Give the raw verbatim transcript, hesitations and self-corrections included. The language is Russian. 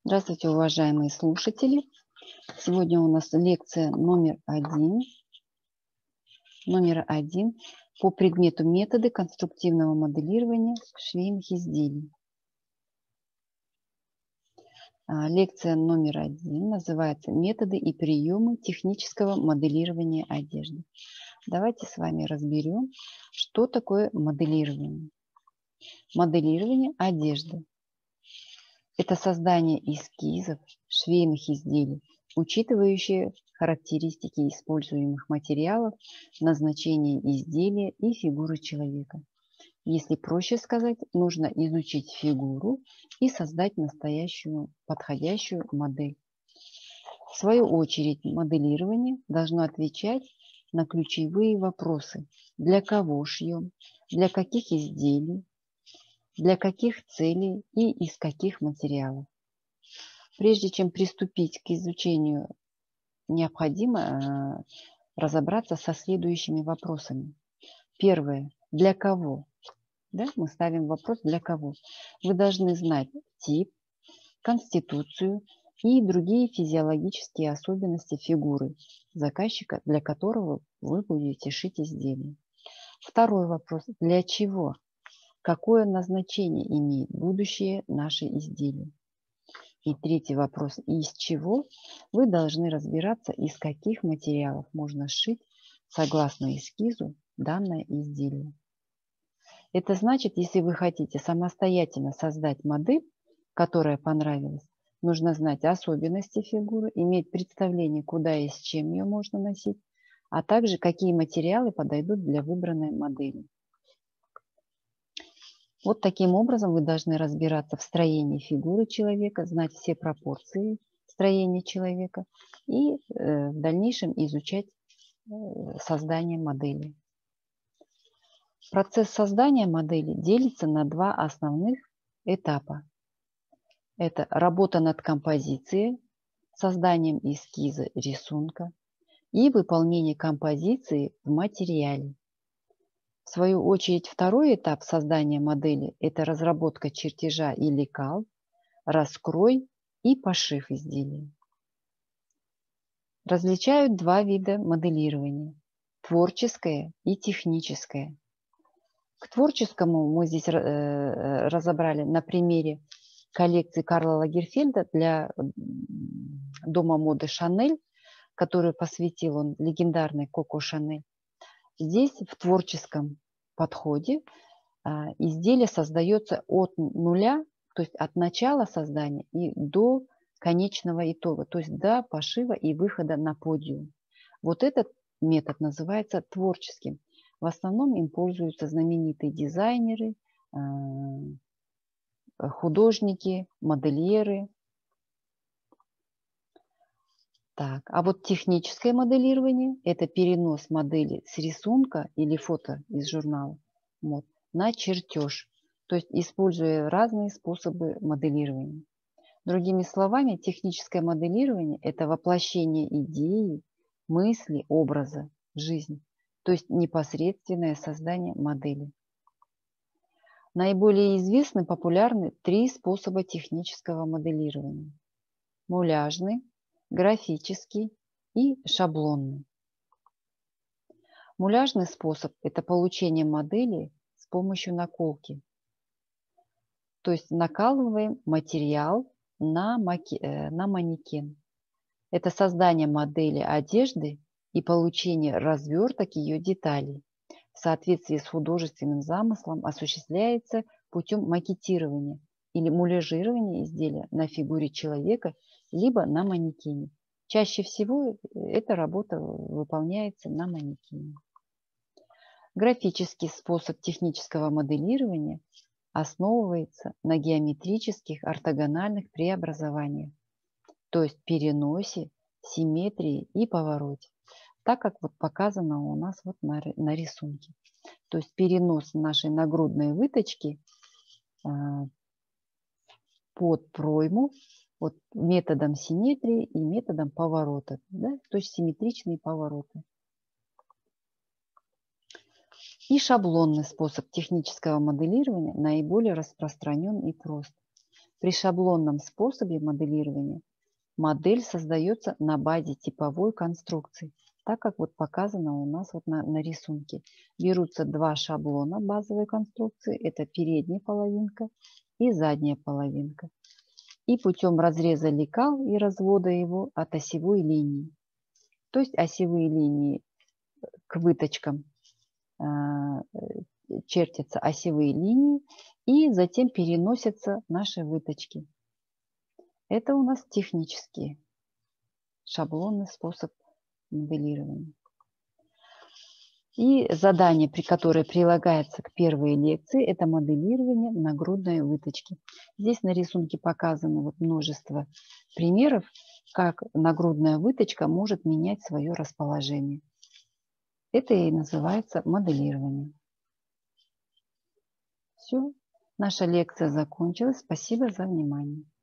Здравствуйте, уважаемые слушатели! Сегодня у нас лекция номер один, номер один по предмету методы конструктивного моделирования швейных изделий. А, Лекция номер один называется «Методы и приемы технического моделирования одежды». Давайте с вами разберем, что такое моделирование. Моделирование одежды – это создание эскизов швейных изделий, учитывающие характеристики используемых материалов, назначение изделия и фигуры человека. Если проще сказать, нужно изучить фигуру и создать настоящую подходящую модель. В свою очередь, моделирование должно отвечать на ключевые вопросы: для кого шьем, для каких изделий, для каких целей и из каких материалов. Прежде чем приступить к изучению, необходимо разобраться со следующими вопросами. Первое. Для кого? Да, мы ставим вопрос «для кого?». Вы должны знать тип, конституцию и другие физиологические особенности фигуры заказчика, для которого вы будете шить изделие. Второй вопрос. Для чего? Какое назначение имеет будущее наше изделие? И третий вопрос. Из чего? Вы должны разбираться, из каких материалов можно сшить, согласно эскизу, данное изделие. Это значит, если вы хотите самостоятельно создать модель, которая понравилась, нужно знать особенности фигуры, иметь представление, куда и с чем ее можно носить, а также какие материалы подойдут для выбранной модели. Вот таким образом вы должны разбираться в строении фигуры человека, знать все пропорции строения человека и э, в дальнейшем изучать э, создание модели. Процесс создания модели делится на два основных этапа. Это работа над композицией, созданием эскиза рисунка и выполнение композиции в материале. В свою очередь, второй этап создания модели – это разработка чертежа и лекал, раскрой и пошив изделия. Различают два вида моделирования – творческое и техническое. К творческому мы здесь разобрали на примере коллекции Карла Лагерфельда для дома моды Шанель, которую посвятил он легендарной Коко Шанель. Здесь в творческом подходе изделие создается от нуля, то есть от начала создания и до конечного итога, то есть до пошива и выхода на подиум. Вот этот метод называется творческим. В основном им пользуются знаменитые дизайнеры, художники, модельеры. Так, а вот техническое моделирование – это перенос модели с рисунка или фото из журнала мод на чертеж, то есть используя разные способы моделирования. Другими словами, техническое моделирование – это воплощение идеи, мысли, образа в жизнь, то есть непосредственное создание модели. Наиболее известны, популярны три способа технического моделирования: муляжный, графический и шаблонный. Муляжный способ – это получение модели с помощью наколки. То есть накалываем материал на, маки... на манекен. Это создание модели одежды и получение разверток ее деталей. В соответствии с художественным замыслом осуществляется путем макетирования или муляжирования изделия на фигуре человека либо на манекене. Чаще всего эта работа выполняется на манекене. Графический способ технического моделирования основывается на геометрических ортогональных преобразованиях, то есть переносе, симметрии и повороте, так как вот показано у нас вот на, на рисунке. То есть перенос нашей нагрудной выточки э, под пройму вот, методом симметрии и методом поворота, да, то есть симметричные повороты. И шаблонный способ технического моделирования наиболее распространен и прост. При шаблонном способе моделирования модель создается на базе типовой конструкции, так как вот показано у нас вот на, на рисунке. Берутся два шаблона базовой конструкции, это передняя половинка и задняя половинка. И путем разреза лекал и развода его от осевой линии, то есть осевые линии к выточкам э, чертятся осевые линии и затем переносятся наши выточки. Это у нас технический шаблонный способ моделирования. И задание, при которое прилагается к первой лекции, это моделирование нагрудной выточки. Здесь на рисунке показано вот множество примеров, как нагрудная выточка может менять свое расположение. Это и называется моделирование. Все, наша лекция закончилась. Спасибо за внимание.